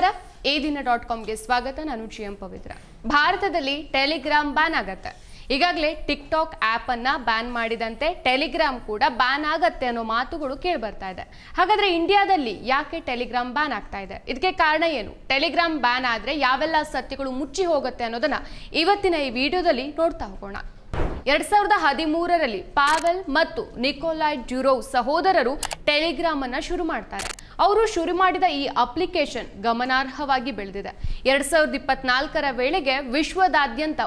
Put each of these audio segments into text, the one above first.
ನಮಸ್ಕಾರ edina.comಗೆ ಸ್ವಾಗತ ನಾನು ಜಿಎಂ ಪವಿತ್ರ ಭಾರತದಲ್ಲಿ ಟೆಲಿಗ್ರಾಮ್ ಬ್ಯಾನ್ ಆಗುತ್ತೆ ಈಗಾಗಲೇ ಟಿಕ್ಟಾಕ್ ಆಪ್ ಅನ್ನ ಬ್ಯಾನ್ ಮಾಡಿದಂತೆ ಟೆಲಿಗ್ರಾಮ್ ಕೂಡ ಬ್ಯಾನ್ ಆಗುತ್ತೆ ಅನ್ನೋ ಮಾತುಗಳು ಕೇಳಿ ಬರ್ತಾ ಇದೆ ಹಾಗಾದ್ರೆ ಇಂಡಿಯಾದಲ್ಲಿ ಯಾಕೆ ಟೆಲಿಗ್ರಾಮ್ ಬ್ಯಾನ್ ಆಗ್ತಾ ಇದೆ ಇದಕ್ಕೆ ಕಾರಣ ಏನು ಟೆಲಿಗ್ರಾಮ್ ಬ್ಯಾನ್ ಆದ್ರೆ ಯಾವೆಲ್ಲ ಸತ್ಯಗಳು ಮುಚ್ಚಿ ಹೋಗುತ್ತೆ ಅನ್ನೋದನ್ನ ಇವತ್ತಿನ ಈ ವಿಡಿಯೋದಲ್ಲಿ ನೋಡ್ತಾ ಹೋಗೋಣ 2013ರಲ್ಲಿ ಪಾವೆಲ್ ಮತ್ತು ನಿಕೋಲಾಯ್ ಡ್ಯುರೋವ್ ಸಹೋದರರು ಟೆಲಿಗ್ರಾಮ್ ಅನ್ನು ಶುರು ಮಾಡ್ತಾರೆ ಅವರು ಶುರು ಮಾಡಿದ ಈ ಅಪ್ಲಿಕೇಶನ್ ಗಮನಾರ್ಹವಾಗಿ ಬೆಳೆದಿದೆ 2024ರ ವೇಳೆಗೆ ವಿಶ್ವದಾದ್ಯಂತ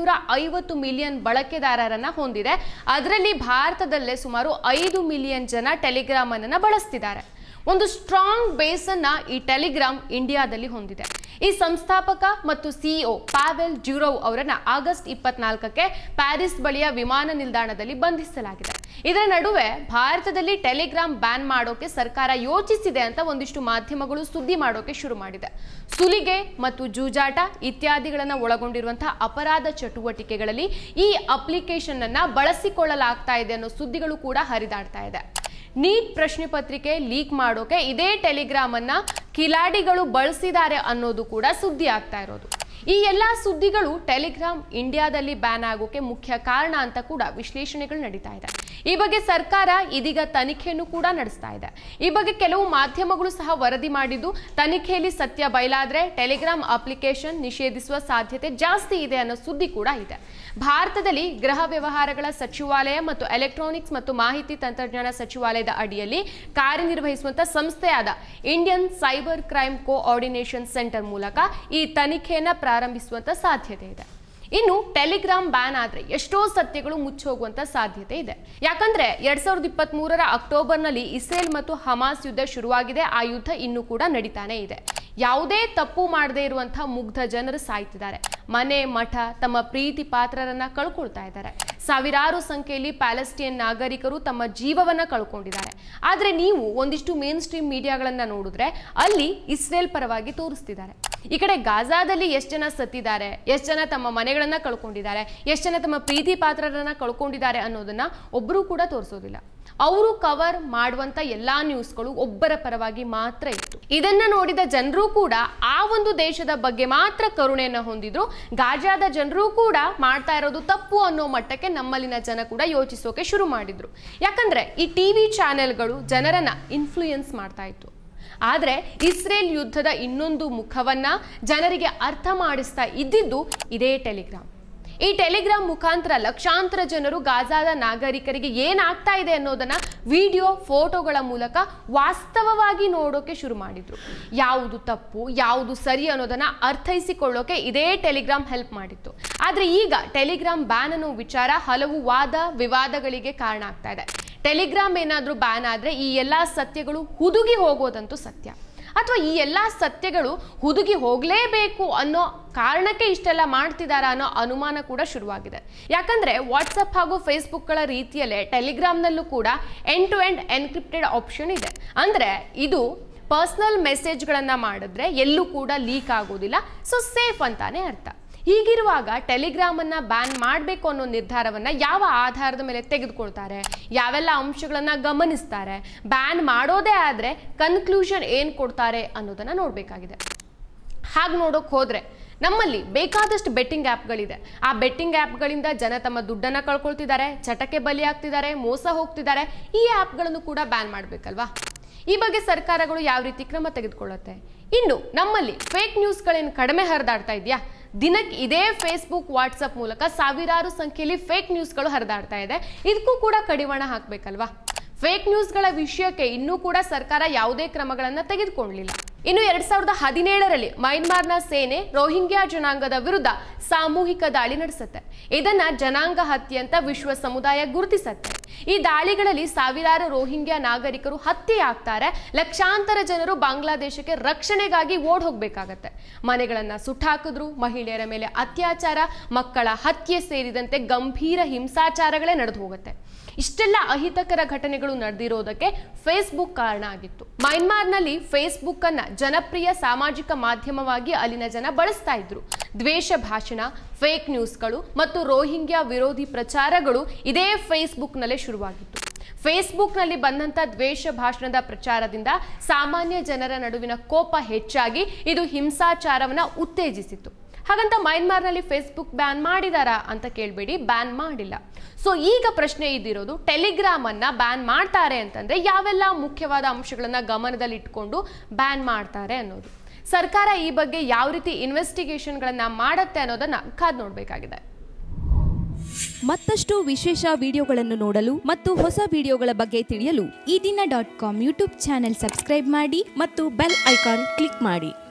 950 ಮಿಲಿಯನ್ ಬಳಕೆದಾರರನ್ನ ಹೊಂದಿದೆ ಅದರಲ್ಲಿ ಭಾರತದಲ್ಲೇ ಸುಮಾರು 5 ಮಿಲಿಯನ್ ಜನ ಟೆಲಿಗ್ರಾಮ್ ಅನ್ನು ಬಳಸ್ತಿದ್ದಾರೆ ಒಂದು ಸ್ಟ್ರಾಂಗ್ ಬೇಸ್ ಅನ್ನ ಈ ಟೆಲಿಗ್ರಾಮ್ ಇಂಡಿಯಾದಲ್ಲಿ ಹೊಂದಿದೆ ಈ ಸಂಸ್ಥಾಪಕ ಮತ್ತು ಸಿಇಒ ಪಾವೆಲ್ ಡ್ಯುರೋವ್ ಅವರನ್ನ ಆಗಸ್ಟ್ 24ಕ್ಕೆ ಪ್ಯಾರಿಸ್ ಬಳಿಯ ವಿಮಾನ ನಿಲ್ದಾಣದಲ್ಲಿ ಬಂಧಿಸಲಾಗಿದೆ ಇದರ ನಡುವೆ ಭಾರತದಲ್ಲಿ ಟೆಲಿಗ್ರಾಮ್ ಬ್ಯಾನ್ ಮಾಡೋಕೆ ಸರ್ಕಾರ ಯೋಚಿಸಿದೆ ಅಂತ ಒಂದಿಷ್ಟು ಮಾಧ್ಯಮಗಳು ಸುದ್ದಿ ಮಾಡೋಕೆ ಶುರು ಮಾಡಿದೆ ಸುಲಿಗೆ ಮತ್ತು ಜೂಜಾಟ ಇತ್ಯಾದಿಗಳನ್ನು ಒಳಗೊಂಡಿರುವಂತಹ ಅಪರಾಧ ಚಟುವಟಿಕೆಗಳಲ್ಲಿ ಈ ಅಪ್ಲಿಕೇಶನ್ ಅನ್ನ ಬಳಸಿಕೊಳ್ಳಲಾಗ್ತಾ ಇದೆ ಅನ್ನೋ ಸುದ್ದಿಗಳು ಕೂಡ ಹರಿದಾಡ್ತಾ ಇದೆ ನೀಟ್ ಪ್ರಶ್ನೆ ಪತ್ರಿಕೆ ಲೀಕ್ ಮಾಡೋಕೆ ಇದೇ ಟೆಲಿಗ್ರಾಮ್ ಅನ್ನ ಕಿಲಾಡಿಗಳು ಬಳಸಿದ್ದಾರೆ ಅನ್ನೋದು ಕೂಡ ಸುದ್ದಿ ಆಗ್ತಾ ಇರೋದು ಈ ಎಲ್ಲಾ ಸುದ್ದಿಗಳು ಟೆಲಿಗ್ರಾಮ್ ಇಂಡಿಯಾದಲ್ಲಿ ಬ್ಯಾನ್ ಆಗೋಕೆ ಮುಖ್ಯ ಕಾರಣ ಅಂತ ಕೂಡ ವಿಶ್ಲೇಷಣೆಗಳು ನಡೀತಾ ಇದೆ ಈ ಬಗ್ಗೆ ಸರ್ಕಾರ ಇದೀಗ ತನಿಖೆಯನ್ನು ಕೂಡ ನಡೆಸ್ತಾ ಇದೆ ಈ ಬಗ್ಗೆ ಕೆಲವು ಮಾಧ್ಯಮಗಳು ಸಹ ವರದಿ ಮಾಡಿದ್ದು ತನಿಖೆಯಲ್ಲಿ ಸತ್ಯ ಬಯಲಾದ್ರೆ ಟೆಲಿಗ್ರಾಮ್ ಅಪ್ಲಿಕೇಶನ್ ನಿಷೇಧಿಸುವ ಸಾಧ್ಯತೆ ಜಾಸ್ತಿ ಇದೆ ಅನ್ನೋ ಸುದ್ದಿ ಕೂಡ ಇದೆ ಭಾರತದಲ್ಲಿ ಗೃಹ ವ್ಯವಹಾರಗಳ ಸಚಿವಾಲಯ ಮತ್ತು ಎಲೆಕ್ಟ್ರಾನಿಕ್ಸ್ ಮತ್ತು ಮಾಹಿತಿ ತಂತ್ರಜ್ಞಾನ ಸಚಿವಾಲಯದ ಅಡಿಯಲ್ಲಿ ಕಾರ್ಯನಿರ್ವಹಿಸುವಂತಹ ಸಂಸ್ಥೆಯಾದ Indian cyber crime coordination centre ಮೂಲಕ ಈ ತನಿಖೆಯನ್ನು ಪ್ರಾರಂಭಿಸುವಂತ ಸಾಧ್ಯತೆ ಇದೆ ಇನ್ನು ಟೆಲಿಗ್ರಾಮ್ ಬ್ಯಾನ್ ಆದ್ರೆ ಎಷ್ಟೋ ಸತ್ಯಗಳು ಮುಚ್ಚೋಗುವಂತ ಸಾಧ್ಯತೆ ಇದೆ ಯಾಕಂದ್ರೆ 2023ರ ಅಕ್ಟೋಬರ್ನಲ್ಲಿ ಇಸ್ರೇಲ್ ಮತ್ತು ಹಮಾಸ್ ಯುದ್ಧ ಶುರುವಾಗಿದೆ ಆ ಯುದ್ಧ ಇನ್ನೂ ಕೂಡ ನಡೀತಾನೆ ಇದೆ ಯಾವುದೇ ತಪ್ಪು ಮಾಡದೇ ಇರುವಂತಹ ಮುಗ್ಧ ಜನರು ಸಾಯ್ತಿದ್ದಾರೆ ಮನೆ ಮಠ ತಮ್ಮ ಪ್ರೀತಿ ಪಾತ್ರರನ್ನ ಕಳ್ಕೊಳ್ತಾ ಇದ್ದಾರೆ ಸಾವಿರಾರು ಸಂಖ್ಯೆಯಲ್ಲಿ ಪ್ಯಾಲೆಸ್ಟೈನ್ ನಾಗರಿಕರು ತಮ್ಮ ಜೀವವನ್ನ ಕಳ್ಕೊಂಡಿದ್ದಾರೆ ಆದ್ರೆ ನೀವು ಒಂದಿಷ್ಟು ಮೇನ್ ಸ್ಟ್ರೀಮ್ ಮೀಡಿಯಾಗಳನ್ನ ನೋಡಿದ್ರೆ ಅಲ್ಲಿ ಇಸ್ರೇಲ್ ಪರವಾಗಿ ತೋರಿಸ್ತಿದ್ದಾರೆ ಈ ಕಡೆ ಗಾಜಾದಲ್ಲಿ ಎಷ್ಟು ಜನ ಸತ್ತಿದ್ದಾರೆ ಎಷ್ಟು ಜನ ತಮ್ಮ ಮನೆಗಳನ್ನ ಕಳ್ಕೊಂಡಿದ್ದಾರೆ ಎಷ್ಟು ಜನ ತಮ್ಮ ಪ್ರೀತಿ ಪಾತ್ರರನ್ನ ಕಳ್ಕೊಂಡಿದ್ದಾರೆ ಅನ್ನೋದನ್ನ ಒಬ್ಬರು ಕೂಡ ತೋರಿಸೋದಿಲ್ಲ ಅವರು ಕವರ್ ಮಾಡುವಂತ ಎಲ್ಲಾ ನ್ಯೂಸ್ಗಳು ಒಬ್ಬರ ಪರವಾಗಿ ಮಾತ್ರ ಇತ್ತು ಇದನ್ನ ನೋಡಿದ ಜನರು ಕೂಡ ಆ ಒಂದು ದೇಶದ ಬಗ್ಗೆ ಮಾತ್ರ ಕರುಣೆಯನ್ನ ಹೊಂದಿದ್ರು ಗಾಜಾದ ಜನರು ಕೂಡ ಮಾಡ್ತಾ ಇರೋದು ತಪ್ಪು ಅನ್ನೋ ಮಟ್ಟಕ್ಕೆ ನಮ್ಮಲ್ಲಿನ ಜನ ಕೂಡ ಯೋಚಿಸೋಕೆ ಶುರು ಮಾಡಿದ್ರು ಯಾಕಂದ್ರೆ ಈ ಟಿವಿ ಚಾನೆಲ್ಗಳು ಜನರನ್ನ ಇನ್ಫ್ಲೂಯೆನ್ಸ್ ಮಾಡ್ತಾ ಇತ್ತು ಆದ್ರೆ ಇಸ್ರೇಲ್ ಯುದ್ಧದ ಇನ್ನೊಂದು ಮುಖವನ್ನ ಜನರಿಗೆ ಅರ್ಥ ಮಾಡಿಸ್ತಾ ಇದ್ದಿದ್ದು ಇದೇ ಟೆಲಿಗ್ರಾಮ್ ಈ ಟೆಲಿಗ್ರಾಮ್ ಮುಖಾಂತರ ಲಕ್ಷಾಂತರ ಜನರು ಗಾಜಾದ ನಾಗರಿಕರಿಗೆ ಏನಾಗ್ತಾ ಇದೆ ಅನ್ನೋದನ್ನ ವಿಡಿಯೋ ಫೋಟೋಗಳ ಮೂಲಕ ವಾಸ್ತವವಾಗಿ ನೋಡೋಕೆ ಶುರು ಮಾಡಿದ್ರು ಯಾವುದು ತಪ್ಪು ಯಾವುದು ಸರಿ ಅನ್ನೋದನ್ನ ಅರ್ಥೈಸಿಕೊಳ್ಳೋಕೆ ಇದೇ ಟೆಲಿಗ್ರಾಮ್ ಹೆಲ್ಪ್ ಮಾಡಿತ್ತು ಆದ್ರೆ ಈಗ ಟೆಲಿಗ್ರಾಮ್ ಬ್ಯಾನ್ ಅನ್ನೋ ವಿಚಾರ ಹಲವು ವಾದ ವಿವಾದಗಳಿಗೆ ಕಾರಣ ಆಗ್ತಾ ಇದೆ ಟೆಲಿಗ್ರಾಮ್ ಏನಾದ್ರೂ ಬ್ಯಾನ್ ಆದ್ರೆ ಈ ಎಲ್ಲಾ ಸತ್ಯಗಳು ಹುದುಗಿ ಹೋಗೋದಂತೂ ಸತ್ಯ ಅಥವಾ ಈ ಎಲ್ಲಾ ಸತ್ಯಗಳು ಹುದುಗಿ ಹೋಗಲೇಬೇಕು ಅನ್ನೋ ಕಾರಣಕ್ಕೆ ಇಷ್ಟೆಲ್ಲ ಮಾಡ್ತಿದಾರ ಅನ್ನೋ ಅನುಮಾನ ಕೂಡ ಶುರುವಾಗಿದೆ ಯಾಕಂದ್ರೆ ವಾಟ್ಸಪ್ ಹಾಗೂ ಫೇಸ್ಬುಕ್ಗಳ ರೀತಿಯಲ್ಲೇ ಟೆಲಿಗ್ರಾಮ್ನಲ್ಲೂ ಕೂಡ end to end encrypted option ಇದೆ ಅಂದ್ರೆ ಇದು ಪರ್ಸನಲ್ ಮೆಸೇಜ್ಗಳನ್ನ ಮಾಡಿದ್ರೆ ಎಲ್ಲೂ ಕೂಡ ಲೀಕ್ ಆಗೋದಿಲ್ಲ ಸೊ ಸೇಫ್ ಅಂತಾನೆ ಅರ್ಥ ಹೀಗಿರುವಾಗ ಟೆಲಿಗ್ರಾಮ್ ಅನ್ನ ಬ್ಯಾನ್ ಮಾಡಬೇಕು ಅನ್ನೋ ನಿರ್ಧಾರವನ್ನ ಯಾವ ಆಧಾರದ ಮೇಲೆ ತೆಗೆದುಕೊಳ್ತಾರೆ ಯಾವೆಲ್ಲ ಅಂಶಗಳನ್ನ ಗಮನಿಸ್ತಾರೆ ಬ್ಯಾನ್ ಮಾಡೋದೇ ಆದ್ರೆ ಕನ್ಕ್ಲೂಷನ್ ಏನ್ ಕೊಡ್ತಾರೆ ಅನ್ನೋದನ್ನ ನೋಡ್ಬೇಕಾಗಿದೆ ಹಾಗೆ ನೋಡೋಕ್ ಹೋದ್ರೆ ನಮ್ಮಲ್ಲಿ ಬೇಕಾದಷ್ಟು ಬೆಟ್ಟಿಂಗ್ ಆ್ಯಪ್ಗಳಿದೆ ಆ ಬೆಟ್ಟಿಂಗ್ ಆ್ಯಪ್ಗಳಿಂದ ಜನ ತಮ್ಮ ದುಡ್ಡನ್ನ ಕಳ್ಕೊಳ್ತಿದ್ದಾರೆ ಚಟಕ್ಕೆ ಬಲಿಯಾಗ್ತಿದ್ದಾರೆ ಮೋಸ ಹೋಗ್ತಿದ್ದಾರೆ ಈ ಆ್ಯಪ್ಗಳನ್ನು ಕೂಡ ಬ್ಯಾನ್ ಮಾಡಬೇಕಲ್ವಾ ಈ ಬಗ್ಗೆ ಸರ್ಕಾರಗಳು ಯಾವ ರೀತಿ ಕ್ರಮ ತೆಗೆದುಕೊಳ್ಳುತ್ತೆ ಇನ್ನು ನಮ್ಮಲ್ಲಿ ಫೇಕ್ ನ್ಯೂಸ್ಗಳೇನು ಕಡಿಮೆ ಹರಿದಾಡ್ತಾ ಇದೆಯಾ ದಿನಕ್ಕೆ ಇದೇ ಫೇಸ್ಬುಕ್ ವಾಟ್ಸಪ್ ಮೂಲಕ ಸಾವಿರಾರು ಸಂಖ್ಯೆಯಲ್ಲಿ ಫೇಕ್ ನ್ಯೂಸ್ಗಳು ಹರಿದಾಡ್ತಾ ಇದೆ ಇದಕ್ಕೂ ಕೂಡ ಕಡಿವಾಣ ಹಾಕಬೇಕಲ್ವಾ ಫೇಕ್ ನ್ಯೂಸ್ಗಳ ವಿಷಯಕ್ಕೆ ಇನ್ನೂ ಕೂಡ ಸರ್ಕಾರ ಯಾವುದೇ ಕ್ರಮಗಳನ್ನು ತೆಗೆದುಕೊಳ್ಳಲಿಲ್ಲ ಇನ್ನು 2017ರಲ್ಲಿ ಮಯನ್ಮಾರ್ನ ಸೇನೆ ರೋಹಿಂಗ್ಯಾ ಜನಾಂಗದ ವಿರುದ್ಧ ಸಾಮೂಹಿಕ ದಾಳಿ ನಡೆಸುತ್ತೆ ಇದನ್ನ ಜನಾಂಗ ಹತ್ಯೆ ಅಂತ ವಿಶ್ವ ಸಮುದಾಯ ಗುರುತಿಸುತ್ತೆ ಈ ದಾಳಿಗಳಲ್ಲಿ ಸಾವಿರಾರು ರೋಹಿಂಗ್ಯಾ ನಾಗರಿಕರು ಹತ್ಯೆ ಆಗ್ತಾರೆ ಲಕ್ಷಾಂತರ ಜನರು ಬಾಂಗ್ಲಾದೇಶಕ್ಕೆ ರಕ್ಷಣೆಗಾಗಿ ಓಡ್ ಹೋಗ್ಬೇಕಾಗತ್ತೆ ಮನೆಗಳನ್ನ ಸುಟ್ಟಾಕಿದ್ರು ಮಹಿಳೆಯರ ಮೇಲೆ ಅತ್ಯಾಚಾರ ಮಕ್ಕಳ ಹತ್ಯೆ ಸೇರಿದಂತೆ ಗಂಭೀರ ಹಿಂಸಾಚಾರಗಳೇ ನಡೆದು ಹೋಗುತ್ತೆ ಇಷ್ಟೆಲ್ಲ ಅಹಿತಕರ ಘಟನೆಗಳು ನಡೆದಿರೋದಕ್ಕೆ ಫೇಸ್ಬುಕ್ ಕಾರಣ ಆಗಿತ್ತು ಮಯನ್ಮಾರ್ನಲ್ಲಿ ಫೇಸ್ಬುಕ್ ಅನ್ನ ಜನಪ್ರಿಯ ಸಾಮಾಜಿಕ ಮಾಧ್ಯಮವಾಗಿ ಅಲ್ಲಿನ ಜನ ಬಳಸ್ತಾ ಇದ್ರು ದ್ವೇಷ ಭಾಷಣ ಫೇಕ್ ನ್ಯೂಸ್ಗಳು ಮತ್ತು ರೋಹಿಂಗ್ಯಾ ವಿರೋಧಿ ಪ್ರಚಾರಗಳು ಇದೇ ಫೇಸ್ಬುಕ್ನಲ್ಲೇ ಶುರುವಾಗಿತ್ತು ಫೇಸ್ಬುಕ್ನಲ್ಲಿ ಬಂದಂತ ದ್ವೇಷ ಭಾಷಣದ ಪ್ರಚಾರದಿಂದ ಸಾಮಾನ್ಯ ಜನರ ನಡುವಿನ ಕೋಪ ಹೆಚ್ಚಾಗಿ ಇದು ಹಿಂಸಾಚಾರವನ್ನ ಉತ್ತೇಜಿಸಿತು. ಹಾಗಂತ ಮಯನ್ಮಾರ್ನಲ್ಲಿ ಫೇಸ್ಬುಕ್ ಬ್ಯಾನ್ ಮಾಡಿದಾರಾ ಅಂತ ಕೇಳಬೇಡಿ, ಬ್ಯಾನ್ ಮಾಡಿಲ್ಲ. ಸೊ ಈಗ ಪ್ರಶ್ನೆ ಇದಿರೋದು, ಟೆಲಿಗ್ರಾಮ್ ಅನ್ನ ಬ್ಯಾನ್ ಮಾಡ್ತಾರೆ ಅಂತಂದ್ರೆ ಯಾವೆಲ್ಲ ಮುಖ್ಯವಾದ ಅಂಶಗಳನ್ನ ಗಮನದಲ್ಲಿ ಇಟ್ಕೊಂಡು ಬ್ಯಾನ್ ಮಾಡ್ತಾರೆ ಅನ್ನೋದು. ಸರ್ಕಾರ ಈ ಬಗ್ಗೆ ಯಾವ ರೀತಿ ಇನ್ವೆಸ್ಟಿಗೇಷನ್ಗಳನ್ನ ಮಾಡುತ್ತೆ ಅನ್ನೋದನ್ನ ಕಾದು ನೋಡಬೇಕಾಗಿದೆ. ಮತ್ತಷ್ಟು ವಿಶೇಷ ವಿಡಿಯೋಗಳನ್ನು ನೋಡಲು ಮತ್ತು ಹೊಸ ವಿಡಿಯೋಗಳ ಬಗ್ಗೆ ತಿಳಿಯಲು ಈ ದಿನ .com ಯೂಟ್ಯೂಬ್ ಚಾನೆಲ್ ಸಬ್ಸ್ಕ್ರೈಬ್ ಮಾಡಿ ಮತ್ತು ಬೆಲ್ ಐಕಾನ್ ಕ್ಲಿಕ್ ಮಾಡಿ.